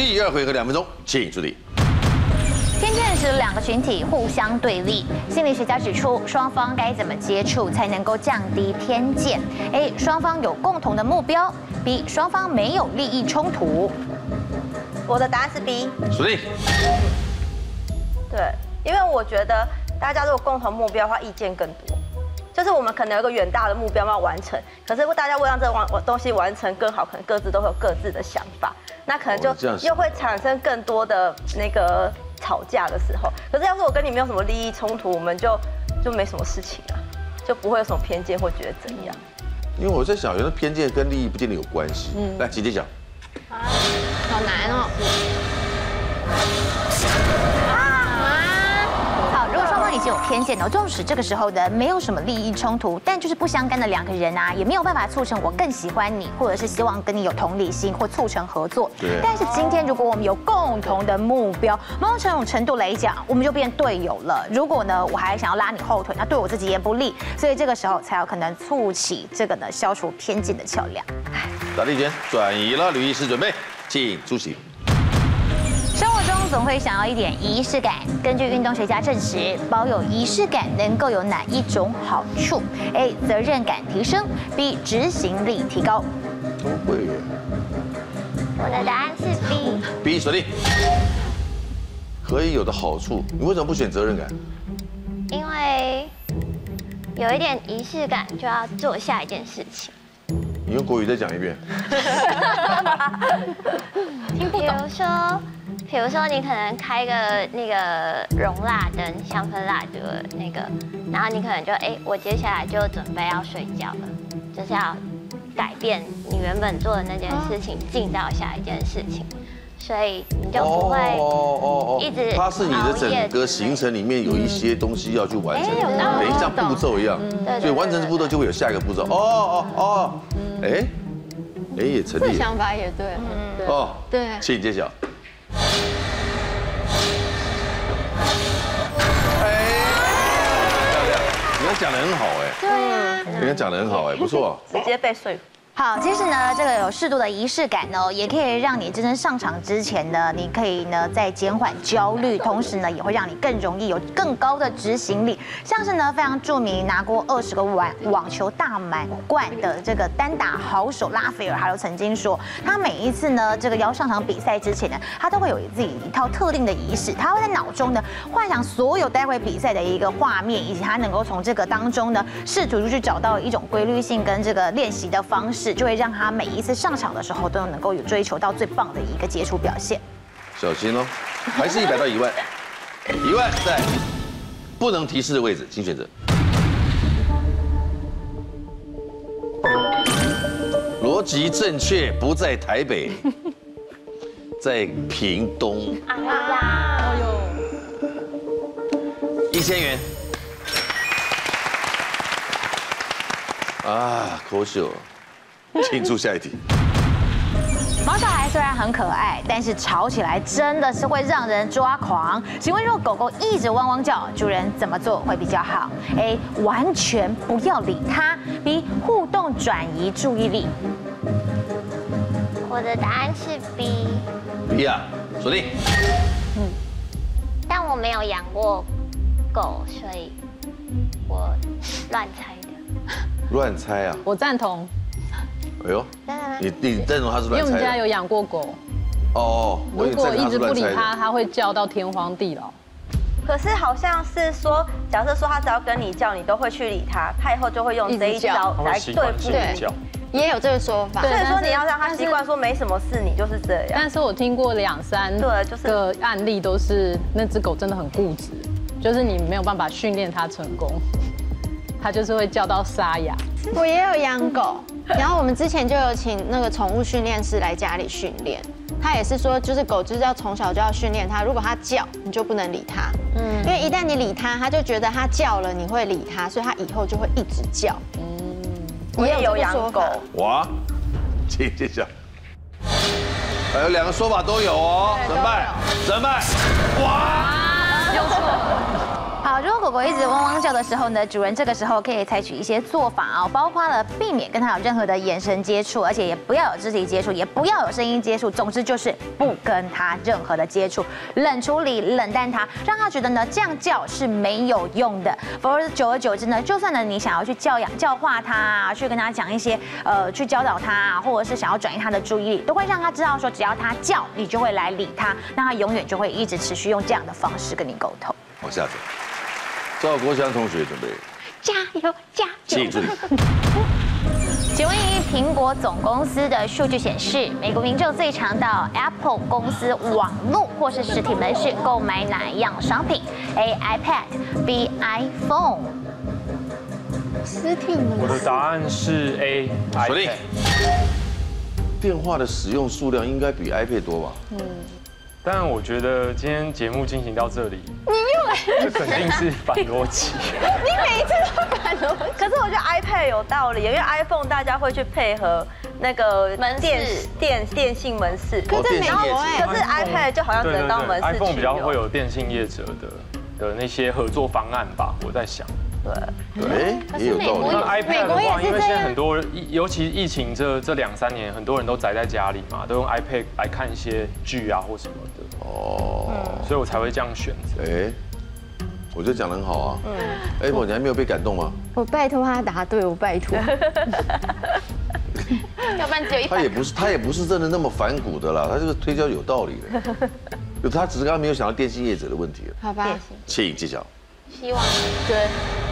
第2回合2分钟，请出题。 偏见时两个群体互相对立，心理学家指出，双方该怎么接触才能够降低偏见 ？A. 双方有共同的目标 ；B. 双方没有利益冲突。 我的答案是 B。 锁定。 对，因为我觉得大家如果共同目标的话，意见更多。就是我们可能有一个远大的目标要完成，可是大家为了让这个东西完成更好，可能各自都会有各自的想法，那可能就又会产生更多的那个吵架的时候。可是要是我跟你没有什么利益冲突，我们就没什么事情啊，就不会有什么偏见或觉得怎样。 因为我在想，有的偏见跟利益不见得有关系。来，姐姐讲。 好难哦。 如果双方已经有偏见了，纵使这个时候的没有什么利益冲突，但就是不相干的两个人啊，也没有办法促成我更喜欢你，或者是希望跟你有同理心或促成合作。 对。 但是今天如果我们有共同的目标，某种程度来讲，我们就变队友了。如果呢，我还想要拉你后腿，那对我自己也不利，所以这个时候才有可能促起这个呢消除偏见的桥梁。 答题权转移了，吕医师准备，请出席。 生活中总会想要一点仪式感。根据运动学家证实，保有仪式感能够有哪一种好处 ？A. 责任感提升 ；B. 执行力提高。 都会耶。 我的答案是 B。 B 锁定。可以有的好处，你为什么不选责任感？ 因为有一点仪式感，就要做下一件事情。 你用国语再讲一遍。 听不懂。比如说，你可能开个那个熔蜡灯、香氛蜡烛的那个，然后你可能就我接下来就准备要睡觉了，就是要改变你原本做的那件事情，进到下一件事情，所以你就不会一直它是你的整个行程里面有一些东西要去完成，等于像步骤一样，所以完成这步骤就会有下一个步骤。也成立。 这想法也对。 对，请揭晓。你刚讲得很好对啊， 你刚讲得很好不错。 直接被说服。 好，其实呢，这个有适度的仪式感呢，也可以让你真正上场之前呢，你可以呢在减缓焦虑，同时呢也会让你更容易有更高的执行力。像是呢非常著名拿过20个网球大满贯的这个单打好手拉斐尔，他都曾经说，他每一次呢这个要上场比赛之前呢，他都会有自己一套特定的仪式，他会在脑中呢幻想所有待会比赛的一个画面，以及他能够从这个当中呢试图去找到一种规律性跟这个练习的方式。就会让他每一次上场的时候都能够有追求到最棒的一个杰出表现。 小心哦，还是100到1万，1万在不能提示的位置，请选择。逻辑正确，不在台北，在屏东。1000元。可惜。请出下一题。 毛小孩虽然很可爱，但是吵起来真的是会让人抓狂。请问，如果狗狗一直汪汪叫，主人怎么做会比较好 ？A. 完全不要理它 ；B. 互动转移注意力。 我的答案是 B。 B 啊，锁定。 但我没有养过狗，所以我乱猜的。 乱猜啊？ 我赞同。 哎呦，你认同他是乱猜的？ 因为我们家有养过狗。如果一直不理它，它会叫到天荒地老。 可是好像是说，假设说它只要跟你叫，你都会去理它，它以后就会用这一招来对付你。 也有这个说法。 所以说你要让它习惯说没什么事，你就是这样。 但是我听过2、3个案例，都是那只狗真的很固执，就是你没有办法训练它成功，它就是会叫到沙哑。 我也有养狗。然后我们之前就有请那个宠物训练师来家里训练，他也是说，就是狗就是要从小就要训练它，如果它叫，你就不能理它，因为一旦你理它，它就觉得它叫了你会理它，所以它以后就会一直叫。 我也有养狗。 哇，请揭晓。还有2个说法都有哦，怎么办？哇， 又错。 好，如果狗狗一直汪汪叫的时候呢，主人这个时候可以采取一些做法啊，包括了避免跟它有任何的眼神接触，而且也不要有肢体接触，也不要有声音接触，总之就是不跟它任何的接触，冷处理、冷淡它，让它觉得呢这样叫是没有用的。否则久而久之呢，就算呢你想要去教化它啊，去跟它讲一些去教导它啊，或者是想要转移它的注意力，都会让它知道说，只要它叫，你就会来理它，那它永远就会一直持续用这样的方式跟你沟通。 往下走，赵国强同学准备， 加油，加油！ 请注意。 请问以苹果总公司的数据显示，美国民众最常到 Apple 公司网络或是实体门市购买哪一样商品 ？A. iPad，B. iPhone。 实体门市。 我的答案是 A。 锁定。电话的使用数量应该比 iPad 多吧？ 但我觉得今天节目进行到这里，这肯定是反逻辑。 你每一次都反逻辑。可是我觉得 iPad 有道理，因为 iPhone 大家会去配合那个电信门市， 可是没有哎。 可是 iPad 就好像只能当门市。 iPhone 比较会有电信业者的那些合作方案吧，我在想。 对，也有道理。 那 iPad 的话，因为现在很多人，尤其疫情这2-3年，很多人都宅在家里嘛，都用 iPad 来看一些剧啊或什么的。所以我才会这样选择。 我觉得讲得很好啊。Apple， 你还没有被感动吗？ 我拜托他答对，我拜托。 要不然只有一。 他也不是真的那么反骨的啦，他这个推销有道理的。他只是刚刚没有想到电信业者的问题了。 好吧。 请揭晓。 希望对。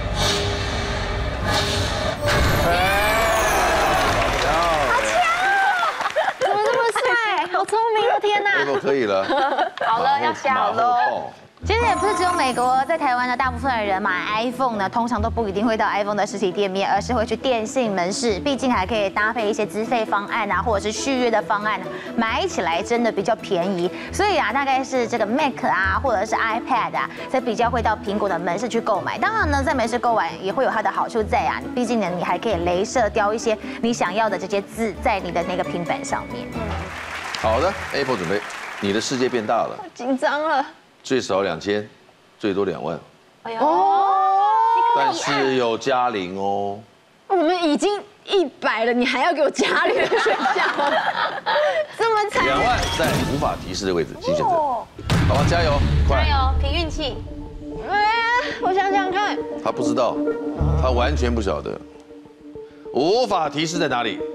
怎么这么帅？好聪明哦！天哪 ！Apple 可以了。 好了，要下喽。其实也不是只有美国，在台湾呢，大部分的人买 iPhone 呢，通常都不一定会到 iPhone 的实体店面，而是会去电信门市。毕竟还可以搭配一些资费方案啊，或者是续约的方案，买起来真的比较便宜。所以啊，大概是这个 Mac 啊，或者是 iPad 啊，才比较会到苹果的门市去购买。当然呢，在门市购买也会有它的好处在啊，毕竟呢，你还可以雷射雕一些你想要的这些字在你的那个平板上面。 好的 ，Apple 准备，你的世界变大了。 紧张了。 最少2000，最多2万。 哎呦， 但是有加0哦。 我们已经100了，你还要给我加0的选项？这么惨。2 万在无法提示的位置，请选择。好吧，加油，快！ 加油，凭运气。 我想想看。 他不知道，他完全不晓得。无法提示在哪里？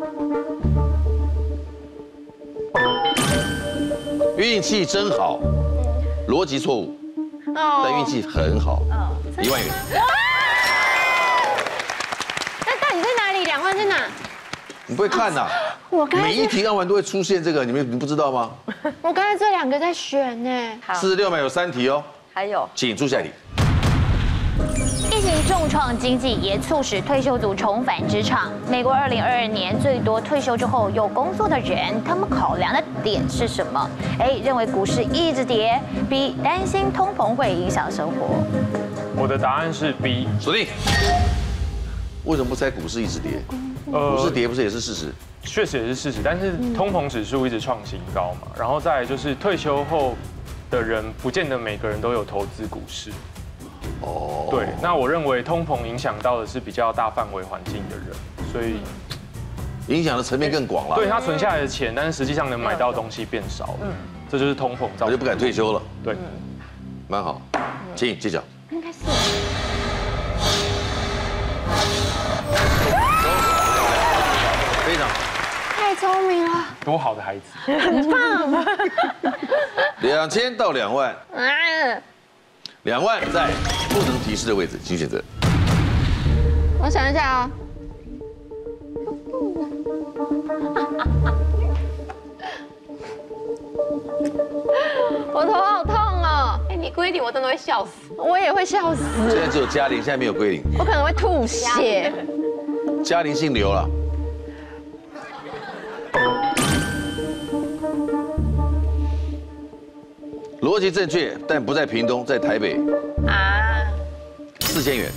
运气真好，逻辑错误，但运气很好，1万元。 那到底在哪里？2万在哪？ 你不会看呐？每一题按完都会出现这个，你不知道吗？ 我刚才这2个在选呢。 46秒有3题哦。 还有， 请出下一题。 疫情重创经济，也促使退休族重返职场。美国2022年最多退休之后有工作的人，他们考量的点是什么 ？A. 认为股市一直跌 ；B. 担心通膨会影响生活。 我的答案是 B。 锁定。为什么不猜股市一直跌？股市跌不是也是事实？ 确实也是事实，但是通膨指数一直创新高嘛，然后再来就是退休后的人，不见得每个人都有投资股市。对，那我认为通膨影响到的是比较大范围环境的人，所以影响的层面更广了。 对他存下来的钱，但是实际上能买到的东西变少了，这就是通膨造成。 我就不敢退休了。 对， 蛮好，请揭晓。 应该是。 非常好。 太聪明了。 多好的孩子。 很棒。 2000到2万。2万在不能提示的位置，请选择。 我想一下啊。我头好痛哦！ 哎，你归零我真的会笑死。 我也会笑死。 现在只有嘉玲，现在没有归零。 我可能会吐血。 嘉玲姓刘了。逻辑正确，但不在屏东，在台北。啊，4000元。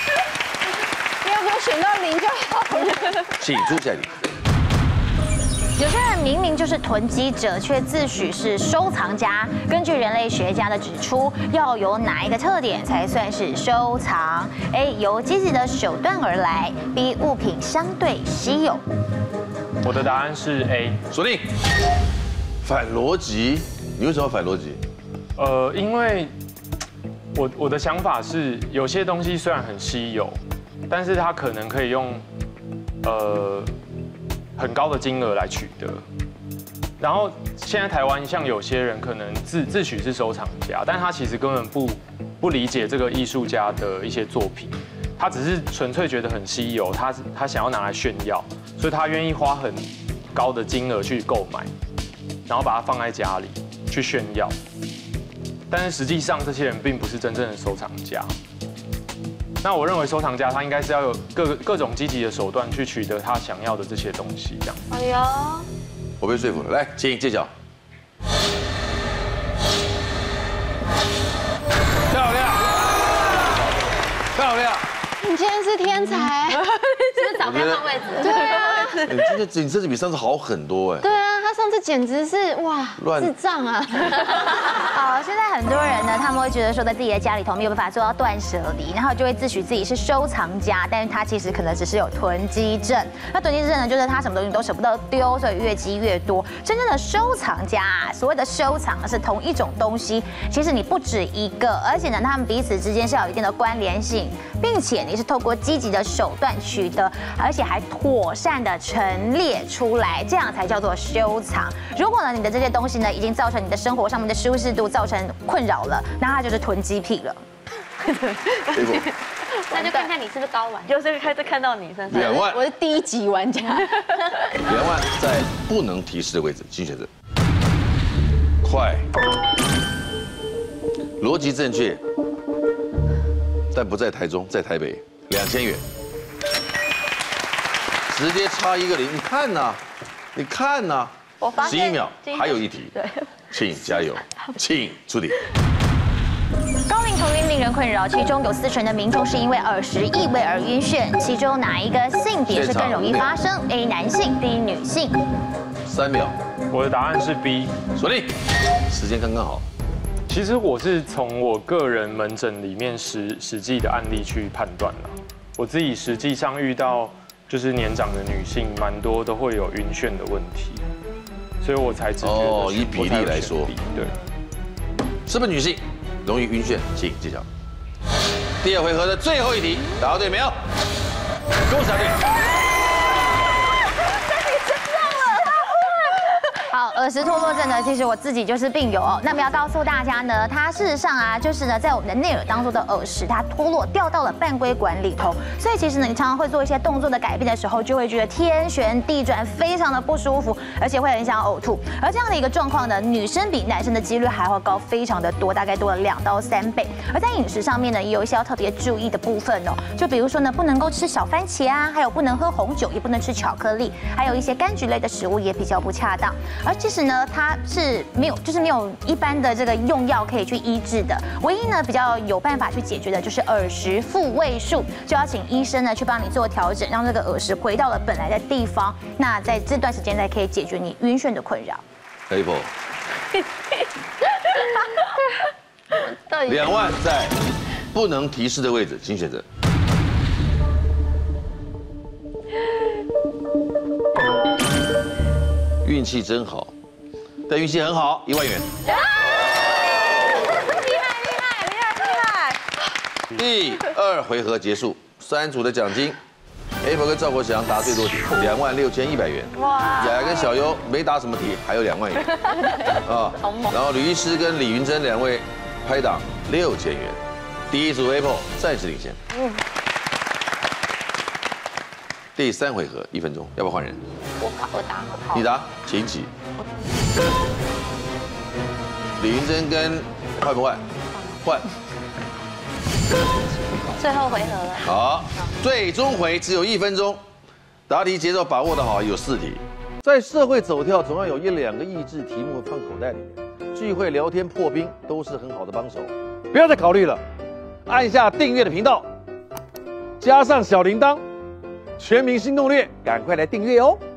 不要给我选到0就好了。 请出下一题。 有些人明明就是囤积者，却自诩是收藏家。根据人类学家的指出，要有哪一个特点才算是收藏 ？A. 由积极的手段而来 ；B. 物品相对稀有。 我的答案是 A。 锁定。反逻辑，你为什么要反逻辑？ 因为我的想法是，有些东西虽然很稀有，但是它可能可以用很高的金额来取得。然后现在台湾像有些人可能自诩是收藏家，但他其实根本不理解这个艺术家的一些作品，他只是纯粹觉得很稀有，他想要拿来炫耀，所以他愿意花很高的金额去购买，然后把它放在家里去炫耀。但是实际上这些人并不是真正的收藏家。那我认为收藏家他应该是要有各种积极的手段去取得他想要的这些东西，这样。 哎呦， 我被说服了，来，请揭晓。漂亮，漂亮。 你今天是天才， 是不是找对方位置？ 对啊， 你这次比上次好很多哎。 对啊，他上次简直是哇，智障啊！ 好，现在很多人呢，他们会觉得说，在自己的家里头没有办法做到断舍离，然后就会自诩自己是收藏家，但是他其实可能只是有囤积症。那囤积症呢，就是他什么东西都舍不得丢，所以越积越多。真正的收藏家啊，所谓的收藏是同一种东西，其实你不止一个，而且呢，他们彼此之间是有一定的关联性，并且你是透过积极的手段取得，而且还妥善的陈列出来，这样才叫做收藏。如果呢，你的这些东西呢，已经造成你的生活上面的舒适度造成困扰了，那它就是囤积癖了。 那就看看你是不是高玩， 就是开始看到你身上。 2万， 我是第1级玩家。 2万在不能提示的位置，请选择。快，逻辑正确，但不在台中，在台北，2000元。直接差1个0，你看呐，你看呐。11秒，还有一题，对，请加油，请出题。 高龄头晕令人困扰，其中有40%的民众是因为耳石异味而晕眩，其中哪一个性别是更容易发生 ？A. 男性 ，B. 女性。 3秒， 我的答案是 B。 锁定，时间刚刚好。 其实我是从我个人门诊里面实际的案例去判断了，我自己实际上遇到就是年长的女性，蛮多都会有晕眩的问题。所以我才只觉得以比例来说， 对， 是不是女性容易晕眩？请揭晓。第2回合的最后一题，答对没有？恭喜答对。 好，耳石脱落症呢，其实我自己就是病友哦。那么要告诉大家呢，它事实上啊，就是呢，在我们的内耳当中的耳石，它脱落掉到了半规管里头，所以其实呢，你常常会做一些动作的改变的时候，就会觉得天旋地转，非常的不舒服，而且会很想呕吐。而这样的一个状况呢，女生比男生的几率还会高非常的多，大概多了2到3倍。而在饮食上面呢，也有一些要特别注意的部分哦，就比如说呢，不能够吃小番茄啊，还有不能喝红酒，也不能吃巧克力，还有一些柑橘类的食物也比较不恰当。而其实呢，它是没有一般的这个用药可以去医治的，唯一呢比较有办法去解决的就是耳石复位术，就要请医生呢去帮你做调整，让这个耳石回到了本来的地方。那在这段时间内可以解决你晕眩的困扰。 Apple， 2万在不能提示的位置，请选择。运气真好，但运气很好，1万元。 厉害！ 第2回合结束，3组的奖金 ，Apple 跟赵国祥答最多题，26100元。哇！雅雅跟小优没答什么题，还有2万元。啊，然后吕医师跟李云珍2位拍档6000元。第1组 Apple 暂时领先。第3回合1分钟，要不要换人？ 我答。 你答，请起。李云珍跟换不换？换。 最后回合了。 好，最终回只有1分钟，答题节奏把握的好，有4题。在社会走跳，总要有1、2个益智题目放口袋里面，聚会、聊天、破冰都是很好的帮手。不要再考虑了，按下订阅的频道，加上小铃铛，全民新攻略，赶快来订阅哦。